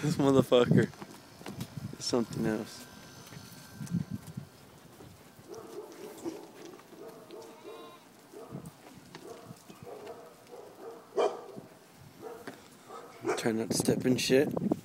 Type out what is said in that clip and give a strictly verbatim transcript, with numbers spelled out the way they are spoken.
This motherfucker is something else. Try not to step in shit.